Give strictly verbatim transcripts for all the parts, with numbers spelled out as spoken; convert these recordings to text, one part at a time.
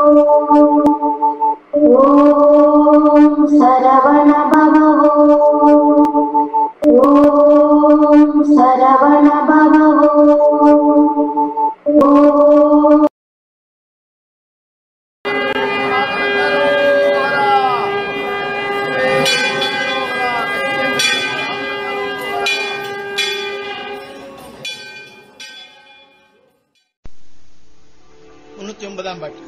ஓம் சரவண பவோ ஓம் சரவண பவோ ஓம் முன்னூத்தி ஒன்பதாம் பாட்டு.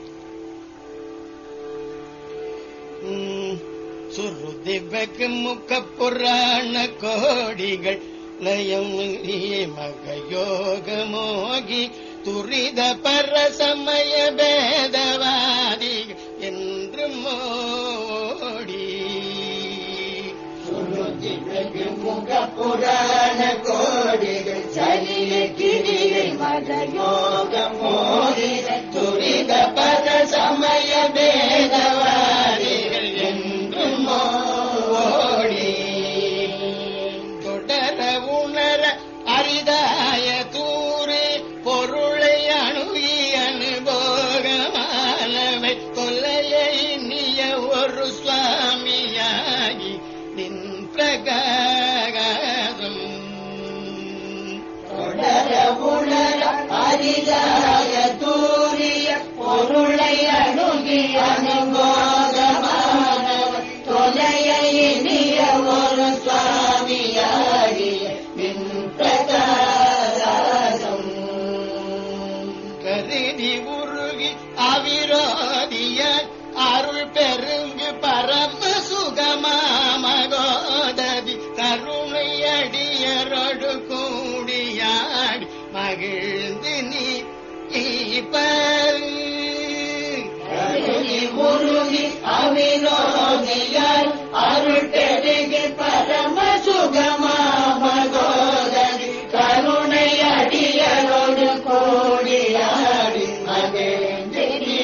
சுருதி வெகு முக புராண கோடிகள் லயம் மகயோக மோகி துரித பரசமய பேதவாதிகள் என்று மோடி. சுருதி வெகு முக புராண கோடிகள் சரிய கிரியை மகயோக மோகி துரித பரசமய பேதவாதிகள் என்று மோடி. தொடர உணர அரிதாய தூரே பொருளை அணுகி அனுபோகமானவை கொல்லையை நீய ஒரு சுவாமியாகி நின் பிரகாரம். தொடர உணர அரிதாய தூரிய பொருளை அணுகி அனுபோகமானவை கொலையை நீய ஒரு சுவாமியாகி நின் பிரகாரம். கருதி உருகி அவிரோதிய அருள் பெருங்கு பரம சுகமாமகோததி கருணை அடியரோடு கூடியாடி மகிழ்ந்து நீ கருதி உருகி அவிரோதியால் அருள் பெருங்கு பரம சுகமாமகோததி கருணை அடியரோடு கூடியாடி மகிழ்ந்து நீ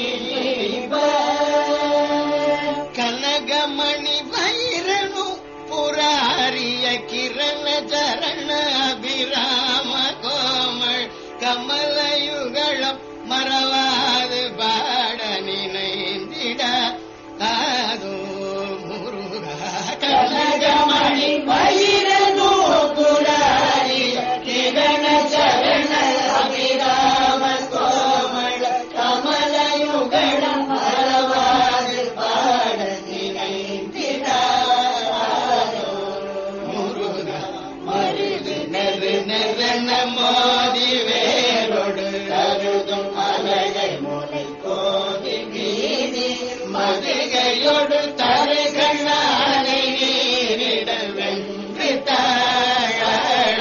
கனகமணி வைரனு புராரிய கிரண சரண அபிராம கோமல் கமலயுகளம் மறவாது பாட நினைந்திட காதோ முருகா. கனகமணி வைரனு புராரிய கிரண சரண அபிராம கோமல் கமலயுகளம் மறவாது பாட நினைந்திட முருகா. மருது நெரு நெருன மோதி வேரோடு கருதும் அலகை முனை கோதி மீதி மதுகையோடு தருகண்ணானை நீரிட வென்று தாழ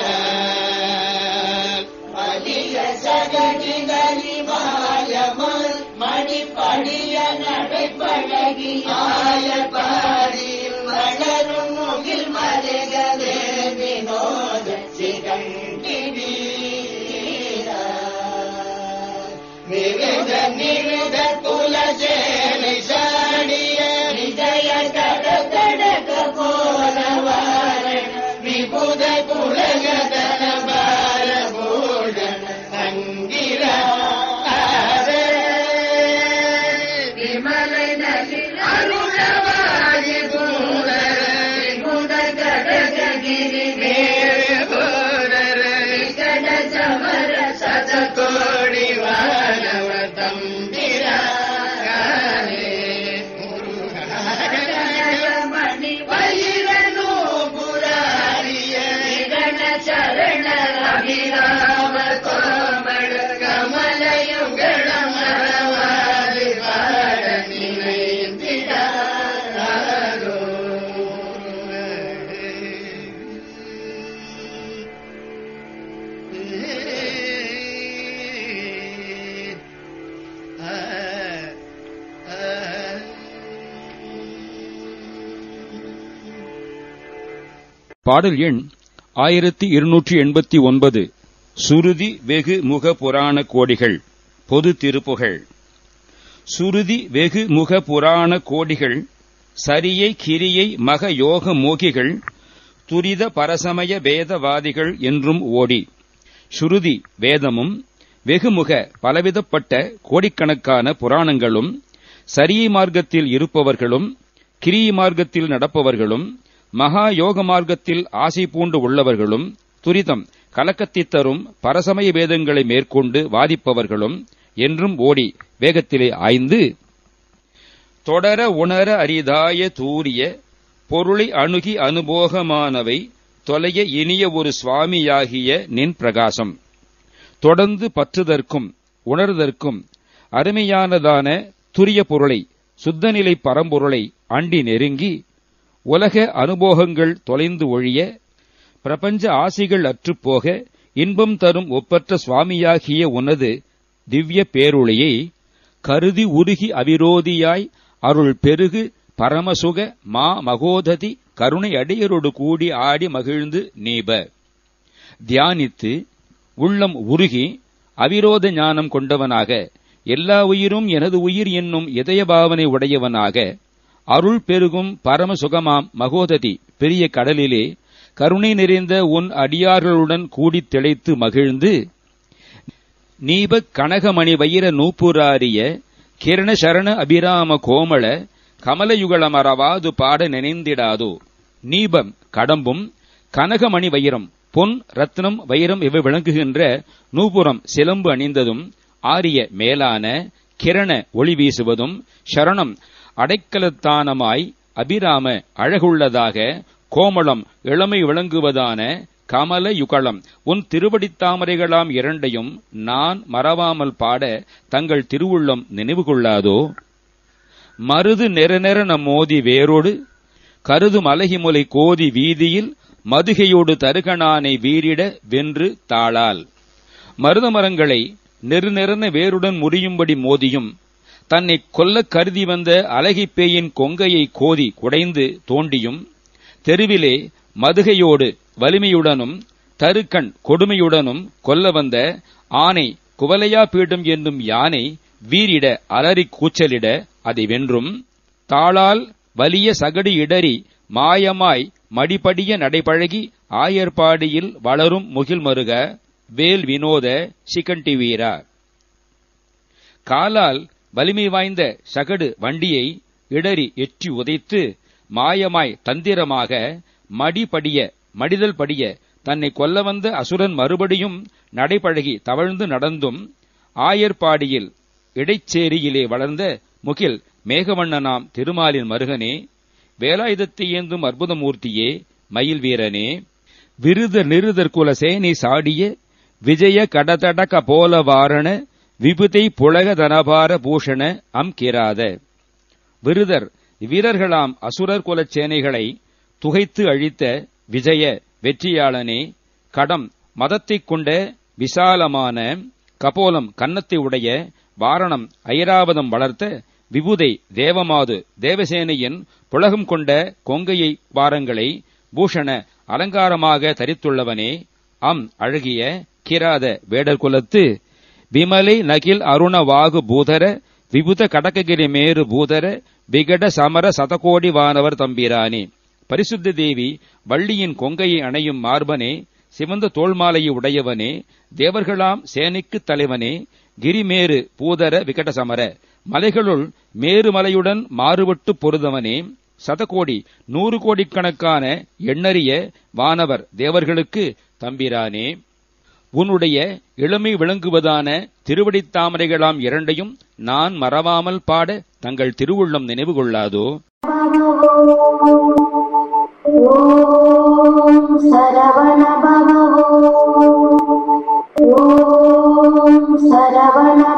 மலிய சகடிகளி மாயமல் மணிப்படிய நடை பழகி ஆய பாரியில் வளரும் முகில் மலைகளே வினோத சிகண்டி வீரா. விருத நிருத குலசேனை சாடிய விஜய கட கடக போல வாரண விபுத குலகதன பார பூஷண சங்கிர விமலை நலில் அருணவாதி பூர விபுத கடக கிரி வேறுபோதர விகட சமர சத கோடி வானவ தம்பிரானே முருகா. மணி வைரனு புராரிய விகட சரண அபிராம கோமள கமலயுகள மறவாது பாட நினைந்திடாரோ. பாடல் எண் ஆயிரத்தி இருநூற்றி எண்பத்தி ஒன்பது. சுருதி வெகு முக புராண கோடிகள். பொது திருப்புகழ். சுருதி வெகு முக புராண கோடிகள் சரியை கிரியை மக யோக மோகிகள் துரித பரசமய வேதவாதிகள் என்றும் ஓடி. சுருதி வேதமும் வெகுமுக பலவிதப்பட்ட கோடிக்கணக்கான புராணங்களும், சரிய மார்க்கத்தில் இருப்பவர்களும், கிரிய மார்க்கத்தில் நடப்பவர்களும், மகா யோக மார்க்கத்தில் ஆசை பூண்டு உள்ளவர்களும், துரிதம் கலக்கத்தை தரும் பரசமய வேதங்களை மேற்கொண்டு வாதிப்பவர்களும் என்றும் ஓடி வேகத்திலே ஆய்ந்து தொடர உணர அரிதாய தூரிய பொருளை அணுகி அனுபோகமானவை தொலைய இனிய ஒரு சுவாமியாகிய நின் பிரகாசம் தொடர்ந்து பற்றுதற்கும் உணர்தற்கும் அருமையானதான துரிய பொருளை, சுத்தநிலை பரம்பொருளை அண்டி நெருங்கி உலக அனுபோகங்கள் தொலைந்து ஒழிய பிரபஞ்ச ஆசைகள் அற்றுப்போக இன்பம் தரும் ஒப்பற்ற சுவாமியாகிய உனது திவ்ய பேருளையை கருதி உருகி அவிரோதியாய் அருள் பெருகு பரமசுக மா மகோததி கருணை அடியரோடு கூடி ஆடி மகிழ்ந்து நீப. தியானித்து உள்ளம் உருகி அவிரோத ஞானம் கொண்டவனாக, எல்லா உயிரும் எனது உயிர் என்னும் இதய பாவனை உடையவனாக, அருள் பெருகும் பரமசுகமாம் மகோததி பெரிய கடலிலே கருணை நிறைந்த உன் அடியார்களுடன் கூடித் திளைத்து மகிழ்ந்து நீப கனகமணி வைர நூப்புராரிய கிரண சரண அபிராம கோமள கமலயுகள மறவாது பாட நினைந்திடாதோ. நீபம் கடம்பும், கனகமணி வைரம் பொன் ரத்னம் வைரம் இவை விளங்குகின்ற நூபுரம் சிலம்பு அணிந்ததும், ஆரிய மேலான கிரண ஒளி வீசுவதும், சரணம் அடைக்கலத்தானமாய் அபிராம அழகுள்ளதாக, கோமளம் இளமை விளங்குவதான கமல யுகலம் உன் திருவடித்தாமரைகளாம் இரண்டையும் நான் மறவாமல் பாட தங்கள் திருவுள்ளம் நினைவு கொள்ளாதோ. மருது நெற நெற மோதி வேரோடு கருது மலகிமுலை கோதி வீதியில் மதுகையோடு தருகனானை வீரிட வென்று தாளால். மருத மரங்களை நெருநெறன வேருடன் முறியும்படி மோதியும், தன்னை கொல்ல கருதி வந்த அழகிப் பேயின் கொங்கையை கோதி குடைந்து தோண்டியும், தெருவிலே மதுகையோடு வலிமையுடனும் தருக்கண் கொடுமையுடனும் கொல்ல வந்த ஆனை குவலையா பீடம் என்னும் யானை வீரிட அலறி கூச்சலிட அதை வென்றும், தாளால் வலிய சகடு இடறி மாயமாய் மடிபடிய நடைபழகி ஆயர்பாடியில் வளரும் முகில் மருக வேல் வினோத சிகண்டி வீரா. காலால் வலிமை வாய்ந்த சகடு வண்டியை இடறி எற்றி உதைத்து மாயமாய் தந்திரமாக மடிபடிய மடிதல் படிய தன்னை கொல்ல வந்த அசுரன் மறுபடியும் நடைபழகி தவழ்ந்து நடந்தும், ஆயர்பாடியில் இடைச்சேரியிலே வளர்ந்த முகில் மேகவண்ணனாம் திருமாலின் மருகனே, வேலாயுதத்தை ஏந்தும் அற்புதமூர்த்தியே, மயில் வீரனே, விருத நிருதர் குல சேனை சாடிய விஜய கடதடக போல வாரண விபுதை புலக தனபார பூஷண அம் கிராத. விருதர் வீரர்களாம் அசுரர் குலச் சேனைகளை துகைத்து அழித்த விஜய வெற்றியாளனே, கடம் மதத்தைக் கொண்ட விசாலமான கபோலம் கன்னத்தை உடைய வாரணம் ஐராவதம் வளர்த்த விபுதை தேவமாது தேவசேனையின் புலகம் கொண்ட கொங்கையை வாரங்களை பூஷண அலங்காரமாக தரித்துள்ளவனே, அம் அழகிய கிராத வேடர் குலத்து விமலை நகில் அருண வாகு பூதர விபுத கடககிரி மேரு பூதர விகட சமர சதகோடி வானவர் தம்பிரானே. பரிசுத்த தேவி வள்ளியின் கொங்கையை அணையும் மார்பனே, சிவந்த தோள்மாலையை உடையவனே, தேவர்களாம் சேனைக்குத் தலைவனே, கிரிமேரு பூதர விகட சமர மலைகளுள் மேருமலையுடன் மாறுபட்டு பொருதவனே, சதகோடி நூறு கோடிக்கணக்கான எண்ணறிய வானவர் தேவர்களுக்கு தம்பிரானே. உன்னுடைய இளமை விளங்குவதான திருவடித்தாமரைகளாம் இரண்டையும் நான் மறவாமல் பாட தங்கள் திருவுள்ளம் நினைவு கொள்ளாதோ. ஓம் சரவண பவ ஓம் சரவண